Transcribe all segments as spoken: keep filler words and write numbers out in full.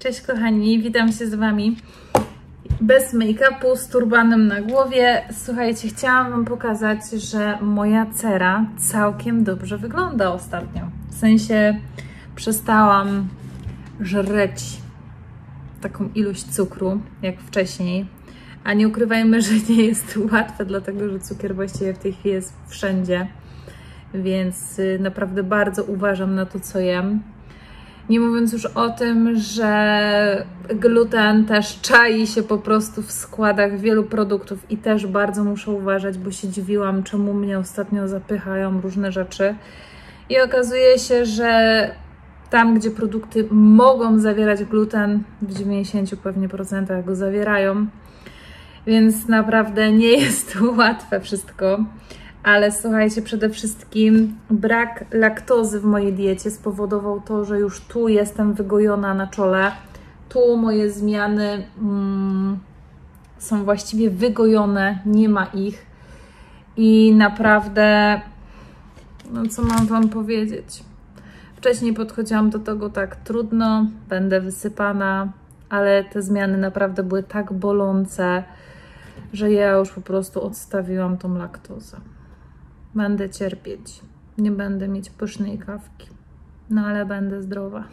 Cześć kochani, witam się z Wami bez make-upu, z turbanem na głowie. Słuchajcie, chciałam Wam pokazać, że moja cera całkiem dobrze wygląda ostatnio. W sensie przestałam żreć taką ilość cukru jak wcześniej. A nie ukrywajmy, że nie jest łatwe, dlatego że cukier właściwie w tej chwili jest wszędzie. Więc naprawdę bardzo uważam na to, co jem. Nie mówiąc już o tym, że gluten też czai się po prostu w składach wielu produktów i też bardzo muszę uważać, bo się dziwiłam, czemu mnie ostatnio zapychają różne rzeczy. I okazuje się, że tam, gdzie produkty mogą zawierać gluten, w dziewięćdziesięciu pewnie procentach go zawierają. Więc naprawdę nie jest łatwe wszystko. Ale słuchajcie, przede wszystkim brak laktozy w mojej diecie spowodował to, że już tu jestem wygojona na czole. Tu moje zmiany mm, są właściwie wygojone, nie ma ich. I naprawdę, no co mam Wam powiedzieć? Wcześniej podchodziłam do tego tak trudno, będę wysypana, ale te zmiany naprawdę były tak bolące, że ja już po prostu odstawiłam tą laktozę. Będę cierpieć, nie będę mieć pysznej kawki, no ale będę zdrowa.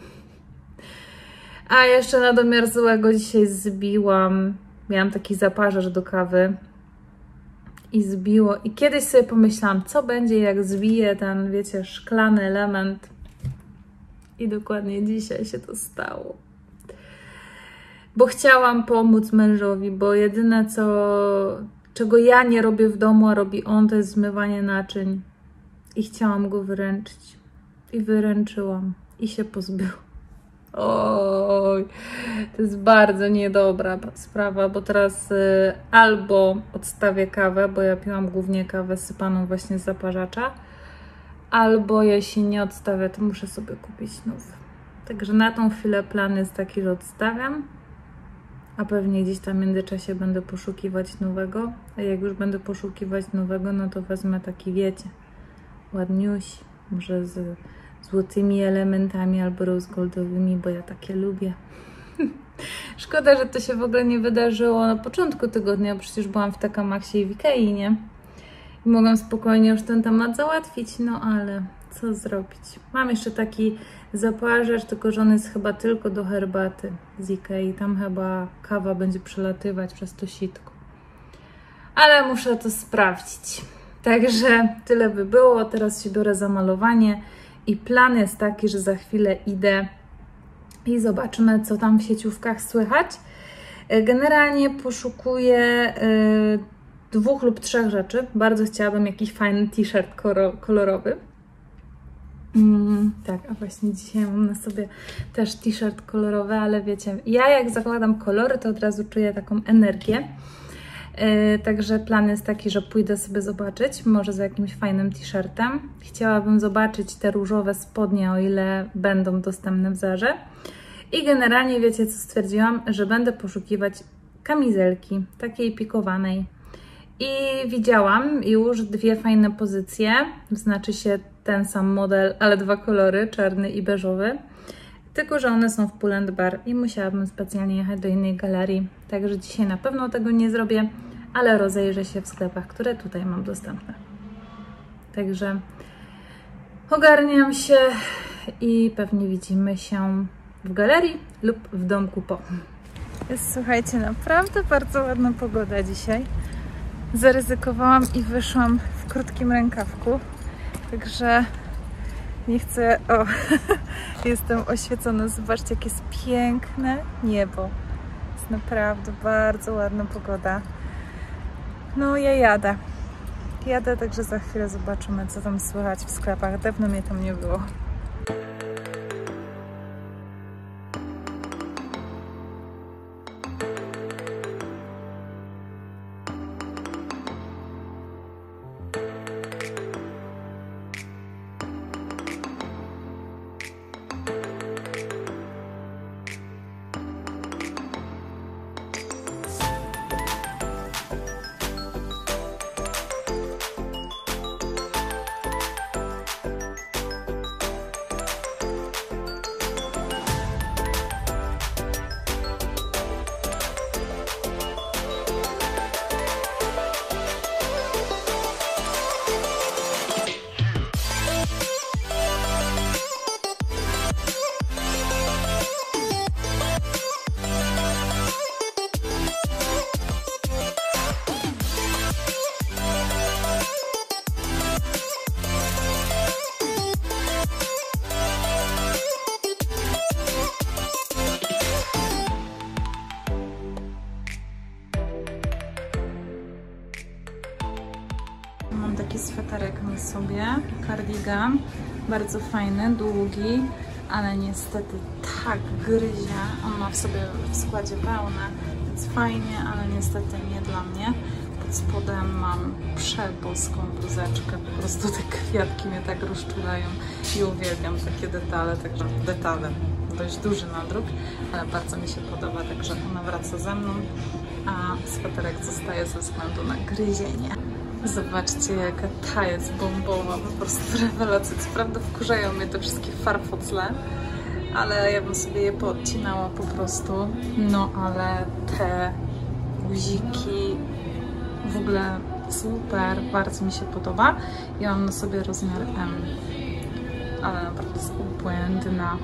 A jeszcze na domiar złego dzisiaj zbiłam, miałam taki zaparzacz do kawy i zbiło. I kiedyś sobie pomyślałam, co będzie jak zbiję ten, wiecie, szklany element. I dokładnie dzisiaj się to stało. Bo chciałam pomóc mężowi, bo jedyne co... czego ja nie robię w domu, a robi on, to jest zmywanie naczyń. I chciałam go wyręczyć. I wyręczyłam. I się pozbył. Oj, to jest bardzo niedobra sprawa, bo teraz y, albo odstawię kawę, bo ja piłam głównie kawę sypaną właśnie z zaparzacza, albo jeśli nie odstawię, to muszę sobie kupić nowy. Także na tą chwilę plan jest taki, że odstawiam. A pewnie gdzieś tam w międzyczasie będę poszukiwać nowego. A jak już będę poszukiwać nowego, no to wezmę taki, wiecie, ładniuś, może z złotymi elementami albo rose goldowymi, bo ja takie lubię. Szkoda, że to się w ogóle nie wydarzyło na początku tygodnia, bo przecież byłam w T K Maxie i w Ikei, nie? I mogłam spokojnie już ten temat załatwić, no ale co zrobić? Mam jeszcze taki zaparzacz, tylko że on jest chyba tylko do herbaty z Ikei. Tam chyba kawa będzie przelatywać przez to sitko. Ale muszę to sprawdzić. Także tyle by było. Teraz się biorę za malowanie i plan jest taki, że za chwilę idę i zobaczymy, co tam w sieciówkach słychać. Generalnie poszukuję yy, dwóch lub trzech rzeczy. Bardzo chciałabym jakiś fajny t-shirt kolorowy. Mm, tak, a właśnie dzisiaj mam na sobie też t-shirt kolorowy, ale wiecie, ja jak zakładam kolory, to od razu czuję taką energię. Yy, także plan jest taki, że pójdę sobie zobaczyć, może za jakimś fajnym t-shirtem. Chciałabym zobaczyć te różowe spodnie, o ile będą dostępne w Zarze. I generalnie wiecie, co stwierdziłam, że będę poszukiwać kamizelki, takiej pikowanej. I widziałam już dwie fajne pozycje, znaczy się ten sam model, ale dwa kolory, czarny i beżowy. Tylko że one są w Pull and Bear i musiałabym specjalnie jechać do innej galerii. Także dzisiaj na pewno tego nie zrobię, ale rozejrzę się w sklepach, które tutaj mam dostępne. Także ogarniam się i pewnie widzimy się w galerii lub w domku po. Jest, słuchajcie, naprawdę bardzo ładna pogoda dzisiaj. Zaryzykowałam i wyszłam w krótkim rękawku, także nie chcę... O, jestem oświecona. Zobaczcie, jakie jest piękne niebo. Jest naprawdę bardzo ładna pogoda. No, ja jadę. Jadę, także za chwilę zobaczymy, co tam słychać w sklepach. Dawno mnie tam nie było. ostatni sobie cardigan, bardzo fajny, długi, ale niestety tak gryzie. On ma w sobie w składzie wełnę, więc fajnie, ale niestety nie dla mnie. Pod spodem mam przeboską bluzeczkę, po prostu te kwiatki mnie tak rozczulają i uwielbiam takie detale, także detale, dość duży nadruk, ale bardzo mi się podoba, także ona wraca ze mną, a sweterek zostaje ze względu na gryzienie. Zobaczcie, jaka ta jest bombowa, po prostu rewelacja. Co prawda wkurzają mnie te wszystkie farfocle, ale ja bym sobie je poodcinała po prostu. No ale te guziki w ogóle super, bardzo mi się podoba. Ja mam na sobie rozmiar M, ale naprawdę jest obłędna.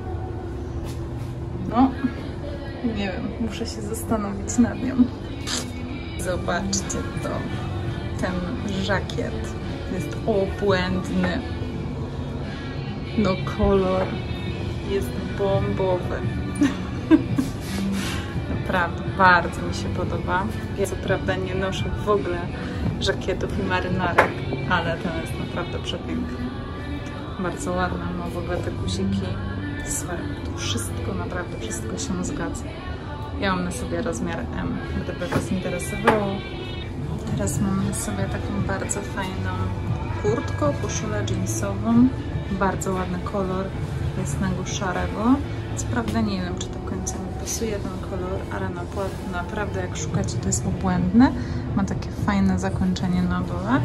No, nie wiem, muszę się zastanowić nad nią. Zobaczcie to. Ten żakiet jest obłędny. No kolor jest bombowy. Naprawdę, bardzo mi się podoba. Ja co prawda nie noszę w ogóle żakietów i marynarek, ale ten jest naprawdę przepiękny. Bardzo ładna, ma w ogóle te guziki. Super, to wszystko, naprawdę wszystko się zgadza. Ja mam na sobie rozmiar M, gdyby Was interesowało. Teraz mam na sobie taką bardzo fajną kurtkę, koszulę jeansową. Bardzo ładny kolor jasnego szarego. Co prawda nie wiem, czy do końca mi pasuje ten kolor, ale naprawdę jak szukacie, to jest obłędne. Ma takie fajne zakończenie na dole.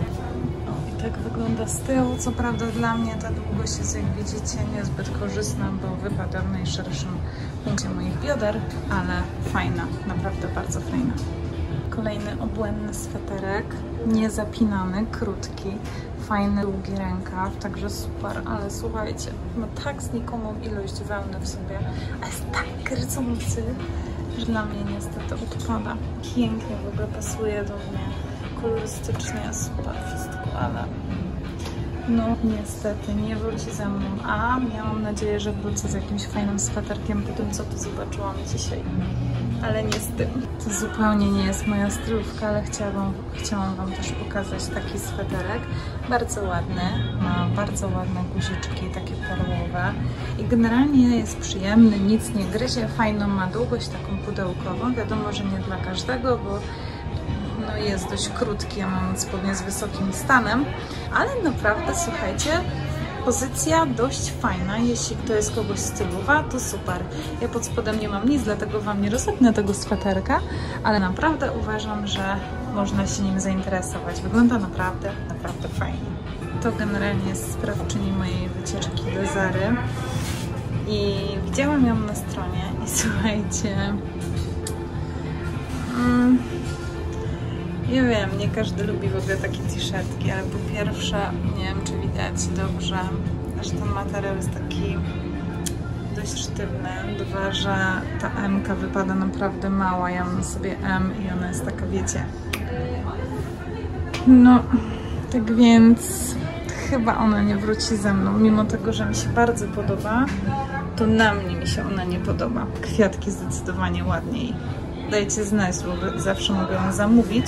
I tak wygląda z tyłu. Co prawda dla mnie ta długość jest, jak widzicie, niezbyt korzystna, bo wypada w najszerszym punkcie moich bioder, ale fajna, naprawdę bardzo fajna. Kolejny obłędny sweterek, niezapinany, krótki, fajny, długi rękaw, także super, ale słuchajcie, ma tak znikomą ilość wełny w sobie, a jest tak gryzący, że dla mnie niestety odpada. Pięknie w ogóle pasuje do mnie, kolorystycznie super wszystko, ale no niestety nie wróci ze mną, a miałam nadzieję, że wrócę z jakimś fajnym sweterkiem po tym, co tu zobaczyłam dzisiaj. Ale nie z tym. To zupełnie nie jest moja stylówka, ale chciałam, chciałam Wam też pokazać taki sweterek. Bardzo ładny, ma bardzo ładne guziczki, takie perłowe i generalnie jest przyjemny, nic nie gryzie, fajną ma długość, taką pudełkową. Wiadomo, że nie dla każdego, bo no jest dość krótki, ja mam spodnie z wysokim stanem, ale naprawdę, słuchajcie, pozycja dość fajna, jeśli to jest kogoś stylowa, to super. Ja pod spodem nie mam nic, dlatego Wam nie rozepnę tego sweterka, ale naprawdę uważam, że można się nim zainteresować. Wygląda naprawdę, naprawdę fajnie. To generalnie jest sprawczyni mojej wycieczki do Zary i widziałam ją na stronie i słuchajcie, mm, ja wiem, nie każdy lubi w ogóle takie t-shirtki, ale po pierwsze, nie wiem, czy widać dobrze, że ten materiał jest taki dość sztywny. Dwa, że ta M-ka wypada naprawdę mała. Ja mam sobie M i ona jest taka, wiecie. No, tak więc chyba ona nie wróci ze mną. Mimo tego, że mi się bardzo podoba, to na mnie mi się ona nie podoba. Kwiatki zdecydowanie ładniej. Dajcie znać, bo zawsze mogę ją zamówić.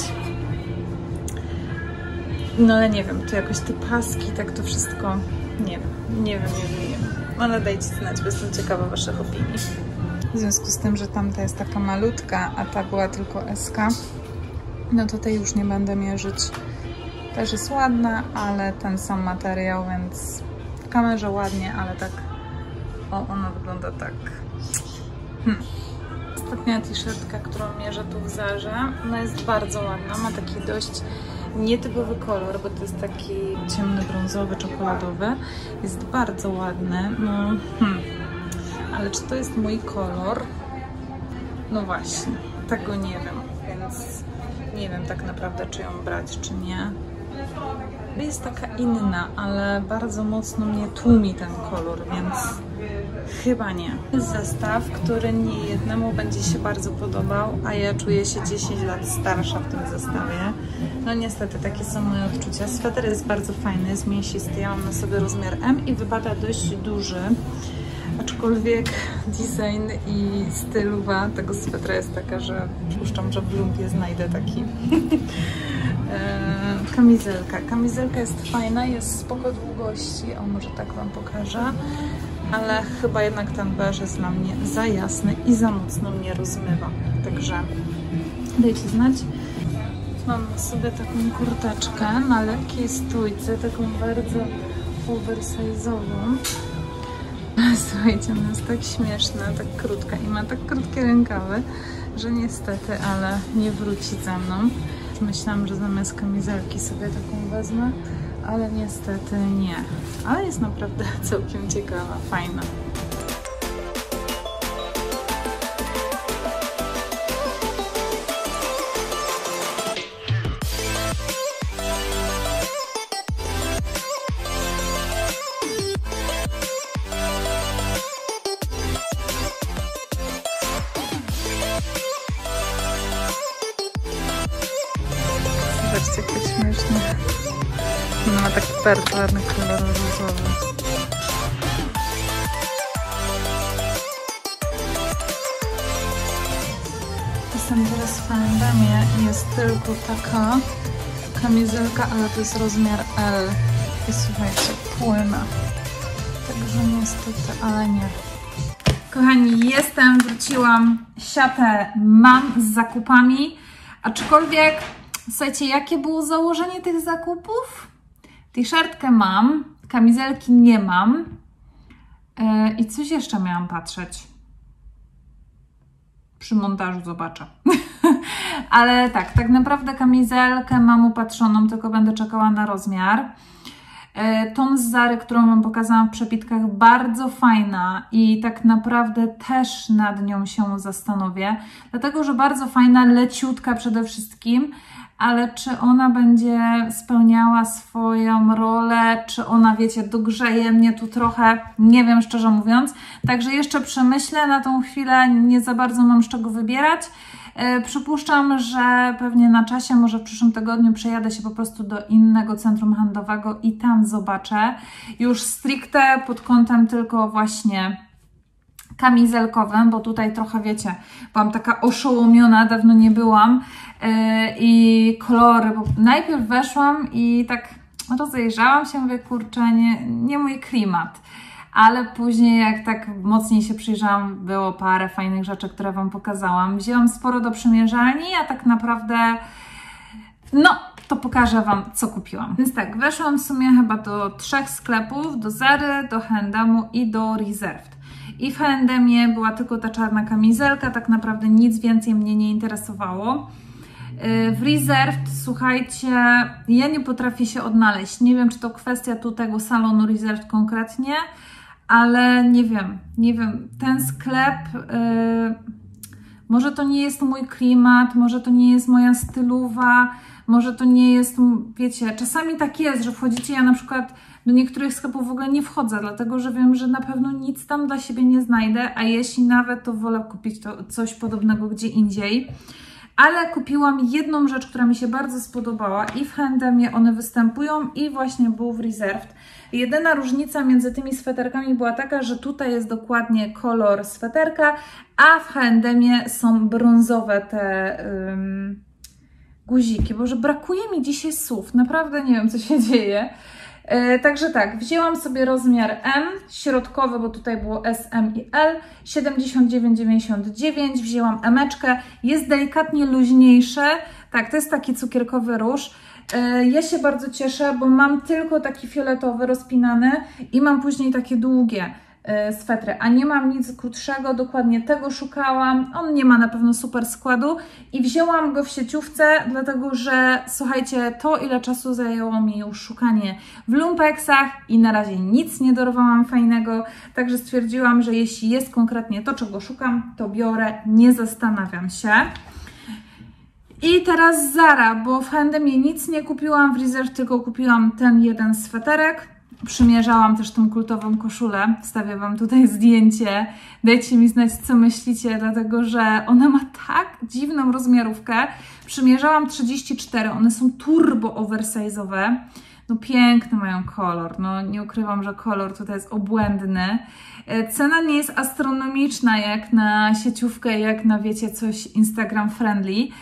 No ale nie wiem, tu jakoś te paski, tak to wszystko, nie wiem, nie wiem, nie wiem, nie wiem. Ale dajcie znać, bo jestem ciekawa Waszych opinii. W związku z tym, że tamta jest taka malutka, a ta była tylko S K, no to tej już nie będę mierzyć. Też jest ładna, ale ten sam materiał, więc w kamerze ładnie, ale tak, o, ona wygląda tak. Hmm. Ostatnia t-shirtka, którą mierzę tu w Zarze, ona jest bardzo ładna, ma taki dość nietypowy kolor, bo to jest taki ciemny, brązowy, czekoladowy. Jest bardzo ładny, no hmm. Ale czy to jest mój kolor? No właśnie, tego nie wiem, więc nie wiem tak naprawdę, czy ją brać, czy nie. Jest taka inna, ale bardzo mocno mnie tłumi ten kolor, więc chyba nie. Jest zestaw, który nie jednemu będzie się bardzo podobał, a ja czuję się dziesięć lat starsza w tym zestawie. No niestety, takie są moje odczucia. Sweter jest bardzo fajny, jest mięsisty. Ja mam na sobie rozmiar M i wypada dość duży. Aczkolwiek design i stylowa tego swetra jest taka, że przypuszczam, że w lumpie znajdę taki. kamizelka. Kamizelka jest fajna, jest spoko długości. O, może tak Wam pokażę. Ale chyba jednak ten beż jest dla mnie za jasny i za mocno mnie rozmywa. Także dajcie znać. Mam sobie taką kurteczkę na lekkiej stójce, taką bardzo oversize'ową. Słuchajcie, ona jest tak śmieszna, tak krótka i ma tak krótkie rękawy, że niestety, ale nie wróci ze mną. Myślałam, że zamiast kamizelki sobie taką wezmę, ale niestety nie. Ale jest naprawdę całkiem ciekawa, fajna. Zobaczcie, jak śmiesznie. Ona ma taki bardzo ładny kolor różowy. Jestem teraz w H and M-ie. Jest tylko taka kamizelka, ale to jest rozmiar L. I słuchajcie, płyna. Także niestety, ale nie. Kochani, jestem, wróciłam. Siatę mam z zakupami. Aczkolwiek, słuchajcie, jakie było założenie tych zakupów? T-shirtkę mam, kamizelki nie mam yy, i coś jeszcze miałam patrzeć. Przy montażu zobaczę. Ale tak, tak naprawdę kamizelkę mam upatrzoną, tylko będę czekała na rozmiar. Yy, tą z Zary, którą Wam pokazałam w przepitkach, bardzo fajna i tak naprawdę też nad nią się zastanowię, dlatego że bardzo fajna, leciutka przede wszystkim. Ale czy ona będzie spełniała swoją rolę, czy ona, wiecie, dogrzeje mnie tu trochę, nie wiem, szczerze mówiąc. Także jeszcze przemyślę na tą chwilę, nie za bardzo mam z czego wybierać. Yy, przypuszczam, że pewnie na czasie, może w przyszłym tygodniu przejadę się po prostu do innego centrum handlowego i tam zobaczę. Już stricte pod kątem tylko właśnie kamizelkowym, bo tutaj trochę, wiecie, byłam taka oszołomiona, dawno nie byłam yy, i kolory, bo najpierw weszłam i tak rozejrzałam się, mówię, kurczę, nie, nie mój klimat, ale później jak tak mocniej się przyjrzałam, było parę fajnych rzeczy, które Wam pokazałam. Wzięłam sporo do przymierzalni, a tak naprawdę no, to pokażę Wam, co kupiłam. Więc tak, weszłam w sumie chyba do trzech sklepów, do Zary, do H and M-u i do Reserved. I w H and M-ie była tylko ta czarna kamizelka, tak naprawdę nic więcej mnie nie interesowało. W Reserved, słuchajcie, ja nie potrafię się odnaleźć. Nie wiem, czy to kwestia tu tego salonu Reserved konkretnie, ale nie wiem, nie wiem, ten sklep, yy, może to nie jest mój klimat, może to nie jest moja stylowa, może to nie jest, wiecie, czasami tak jest, że wchodzicie, ja na przykład do niektórych sklepów w ogóle nie wchodzę, dlatego że wiem, że na pewno nic tam dla siebie nie znajdę, a jeśli nawet, to wolę kupić to coś podobnego gdzie indziej. Ale kupiłam jedną rzecz, która mi się bardzo spodobała i w H and M-ie one występują i właśnie był w Reserved. Jedyna różnica między tymi sweterkami była taka, że tutaj jest dokładnie kolor sweterka, a w H and M-ie są brązowe te ym, guziki. Boże, brakuje mi dzisiaj słów, naprawdę nie wiem, co się dzieje. Yy, także tak, wzięłam sobie rozmiar M, środkowy, bo tutaj było S, M i L, siedemdziesiąt dziewięć dziewięćdziesiąt dziewięć, wzięłam emeczkę, jest delikatnie luźniejsze, tak, to jest taki cukierkowy róż. Yy, ja się bardzo cieszę, bo mam tylko taki fioletowy, rozpinany i mam później takie długie yy, swetry, a nie mam nic krótszego, dokładnie tego szukałam, on nie ma na pewno super składu i wzięłam go w sieciówce, dlatego że słuchajcie, to ile czasu zajęło mi już szukanie w lumpeksach i na razie nic nie dorwałam fajnego, także stwierdziłam, że jeśli jest konkretnie to, czego szukam, to biorę, nie zastanawiam się. I teraz Zara, bo w H and M-ie nic nie kupiłam, w Reserved tylko kupiłam ten jeden sweterek. Przymierzałam też tą kultową koszulę, wstawię Wam tutaj zdjęcie, dajcie mi znać, co myślicie, dlatego że ona ma tak dziwną rozmiarówkę. Przymierzałam trzydzieści cztery, one są turbo oversize'owe, no piękny mają kolor, no nie ukrywam, że kolor tutaj jest obłędny. Cena nie jest astronomiczna jak na sieciówkę, jak na, wiecie, coś Instagram friendly,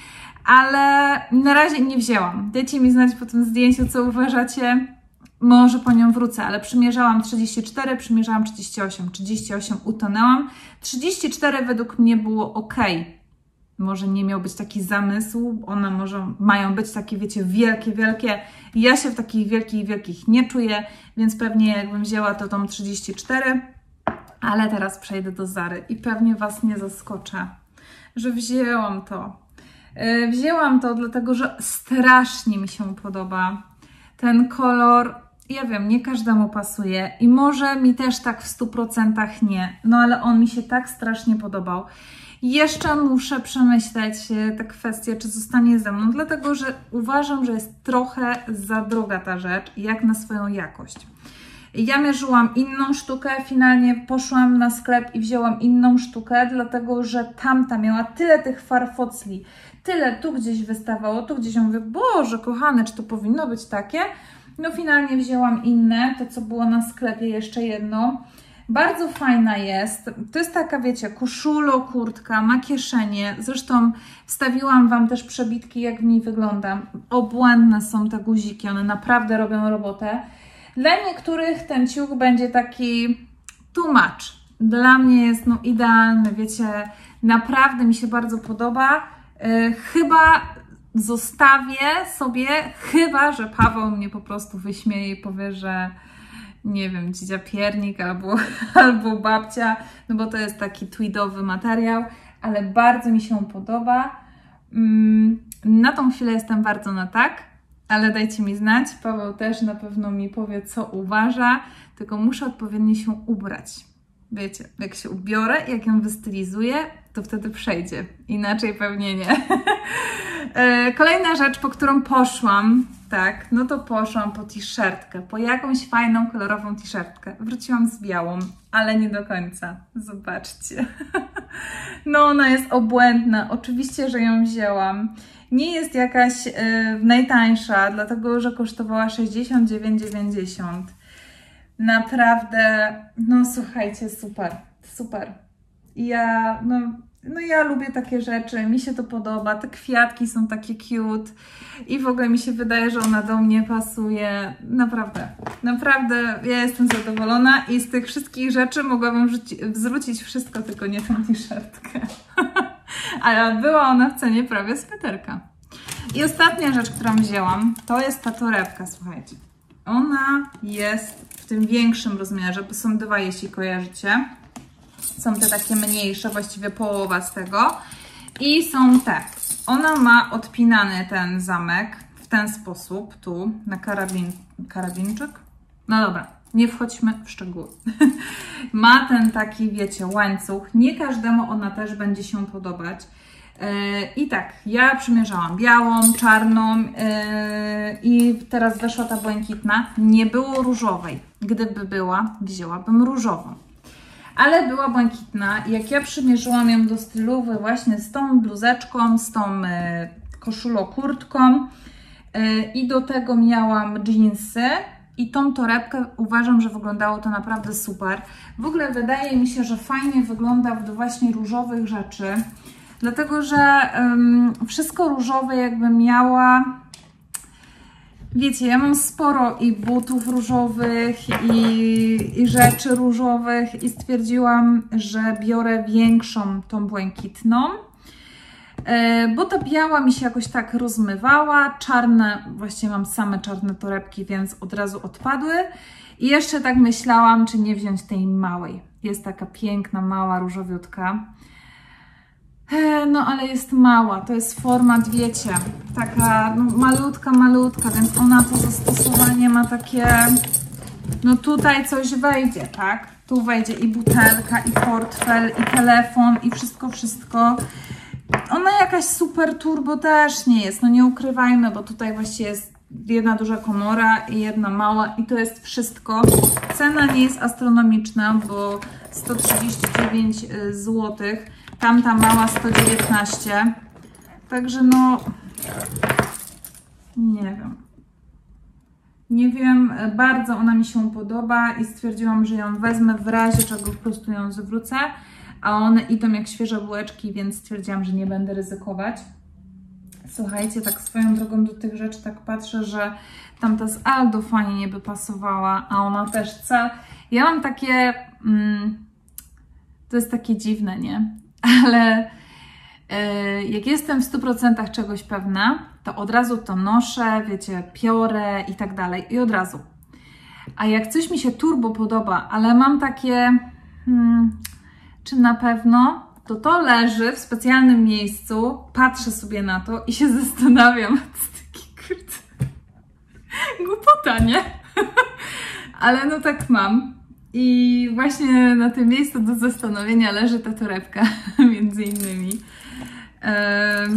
ale na razie nie wzięłam. Dajcie mi znać po tym zdjęciu, co uważacie. Może po nią wrócę, ale przymierzałam trzydzieści cztery, przymierzałam trzydzieści osiem. trzydzieści osiem utonęłam. trzydzieści cztery według mnie było ok. Może nie miał być taki zamysł, one może mają być takie, wiecie, wielkie, wielkie. Ja się w takich wielkich, wielkich nie czuję, więc pewnie jakbym wzięła to tą trzydzieści cztery, ale teraz przejdę do Zary i pewnie Was nie zaskoczę, że wzięłam to. Yy, wzięłam to dlatego, że strasznie mi się podoba. Ten kolor, ja wiem, nie każdemu pasuje i może mi też tak w stu procentach nie, no ale on mi się tak strasznie podobał. Jeszcze muszę przemyśleć tę kwestię, czy zostanie ze mną, dlatego że uważam, że jest trochę za droga ta rzecz, jak na swoją jakość. Ja mierzyłam inną sztukę, finalnie poszłam na sklep i wzięłam inną sztukę, dlatego że tamta miała tyle tych farfocli, tyle tu gdzieś wystawało, tu gdzieś, ja mówię, Boże kochane, czy to powinno być takie? No finalnie wzięłam inne, to co było na sklepie, jeszcze jedno. Bardzo fajna jest, to jest taka, wiecie, koszulo, kurtka, ma kieszenie, zresztą wstawiłam Wam też przebitki, jak w niej wygląda. Obłędne są te guziki, one naprawdę robią robotę. Dla niektórych ten ciuch będzie taki too much, dla mnie jest no idealny, wiecie, naprawdę mi się bardzo podoba. Yy, chyba zostawię sobie, chyba że Paweł mnie po prostu wyśmieje i powie, że nie wiem, dzidzia piernik albo, albo babcia, no bo to jest taki tweedowy materiał, ale bardzo mi się podoba. Mm, na tą chwilę jestem bardzo na tak, ale dajcie mi znać, Paweł też na pewno mi powie, co uważa, tylko muszę odpowiednio się ubrać. Wiecie, jak się ubiorę, jak ją wystylizuję, to wtedy przejdzie, inaczej pewnie nie. Kolejna rzecz, po którą poszłam, tak, no to poszłam po t-shirtkę, po jakąś fajną, kolorową t-shirtkę. Wróciłam z białą, ale nie do końca. Zobaczcie. No ona jest obłędna, oczywiście, że ją wzięłam. Nie jest jakaś yy, najtańsza, dlatego że kosztowała sześćdziesiąt dziewięć dziewięćdziesiąt. Naprawdę, no słuchajcie, super, super. Ja, no... No ja lubię takie rzeczy, mi się to podoba, te kwiatki są takie cute i w ogóle mi się wydaje, że ona do mnie pasuje. Naprawdę, naprawdę ja jestem zadowolona i z tych wszystkich rzeczy mogłabym rzuci, zwrócić wszystko, tylko nie tę t-shirtkę. Ale była ona w cenie prawie sweterka. I ostatnia rzecz, którą wzięłam, to jest ta torebka, słuchajcie. Ona jest w tym większym rozmiarze, bo są dwa, jeśli kojarzycie. Są te takie mniejsze, właściwie połowa z tego. I są te. Ona ma odpinany ten zamek w ten sposób, tu, na karabin, karabinczyk. No dobra, nie wchodźmy w szczegóły. Ma ten taki, wiecie, łańcuch. Nie każdemu ona też będzie się podobać. Yy, I tak, ja przymierzałam białą, czarną yy, i teraz weszła ta błękitna. Nie było różowej. Gdyby była, wzięłabym różową. Ale była błękitna i jak ja przymierzyłam ją do stylowy właśnie z tą bluzeczką, z tą y, koszulą, kurtką y, i do tego miałam dżinsy i tą torebkę, uważam, że wyglądało to naprawdę super. W ogóle wydaje mi się, że fajnie wygląda do właśnie różowych rzeczy, dlatego że y, wszystko różowe jakby miała... Wiecie, ja mam sporo i butów różowych, i, i rzeczy różowych i stwierdziłam, że biorę większą tą błękitną, bo ta biała mi się jakoś tak rozmywała, czarne, właściwie mam same czarne torebki, więc od razu odpadły i jeszcze tak myślałam, czy nie wziąć tej małej. Jest taka piękna, mała, różowiutka. No ale jest mała, to jest format, wiecie, taka no, malutka, malutka, więc ona to zastosowanie ma takie, no tutaj coś wejdzie, tak? Tu wejdzie i butelka, i portfel, i telefon, i wszystko, wszystko. Ona jakaś super turbo też nie jest, no nie ukrywajmy, bo tutaj właściwie jest jedna duża komora i jedna mała i to jest wszystko. Cena nie jest astronomiczna, bo sto trzydzieści dziewięć złotych. Tamta mała sto dziewiętnaście. Także no... Nie wiem. Nie wiem, bardzo ona mi się podoba i stwierdziłam, że ją wezmę w razie czego po prostu ją zwrócę. A one idą jak świeże bułeczki, więc stwierdziłam, że nie będę ryzykować. Słuchajcie, tak swoją drogą do tych rzeczy tak patrzę, że tamta z Aldo fajnie by pasowała, a ona też ca... Ja mam takie... Mm, to jest takie dziwne, nie? Ale yy, jak jestem w stu procentach czegoś pewna, to od razu to noszę, wiecie, piorę i tak dalej. I od razu. A jak coś mi się turbo podoba, ale mam takie... Hmm, czy na pewno... to to leży w specjalnym miejscu, patrzę sobie na to i się zastanawiam. To jest taki kurde... głupota, nie? Ale no tak mam. I właśnie na tym miejscu do zastanowienia leży ta torebka, między innymi. Um,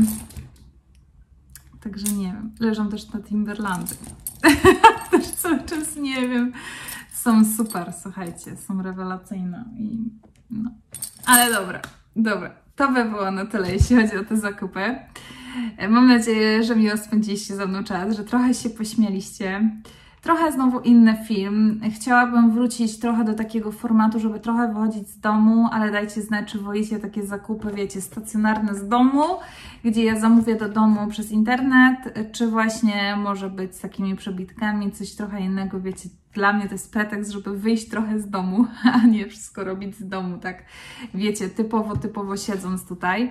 także nie wiem. Leżą też na Timberlandy. Też cały czas nie wiem. Są super, słuchajcie, są rewelacyjne. I no. Ale dobra. Dobra, to by było na tyle, jeśli chodzi o te zakupy. Mam nadzieję, że miło spędziliście ze mną czas, że trochę się pośmieliście. Trochę znowu inny film. Chciałabym wrócić trochę do takiego formatu, żeby trochę wychodzić z domu, ale dajcie znać, czy wolicie takie zakupy, wiecie, stacjonarne z domu, gdzie ja zamówię do domu przez internet, czy właśnie może być z takimi przebitkami, coś trochę innego, wiecie. Dla mnie to jest pretekst, żeby wyjść trochę z domu, a nie wszystko robić z domu, tak, wiecie, typowo, typowo siedząc tutaj.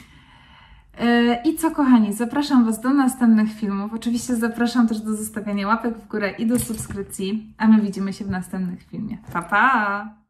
I co, kochani, zapraszam Was do następnych filmów. Oczywiście zapraszam też do zostawiania łapek w górę i do subskrypcji, a my widzimy się w następnym filmie. Pa, pa!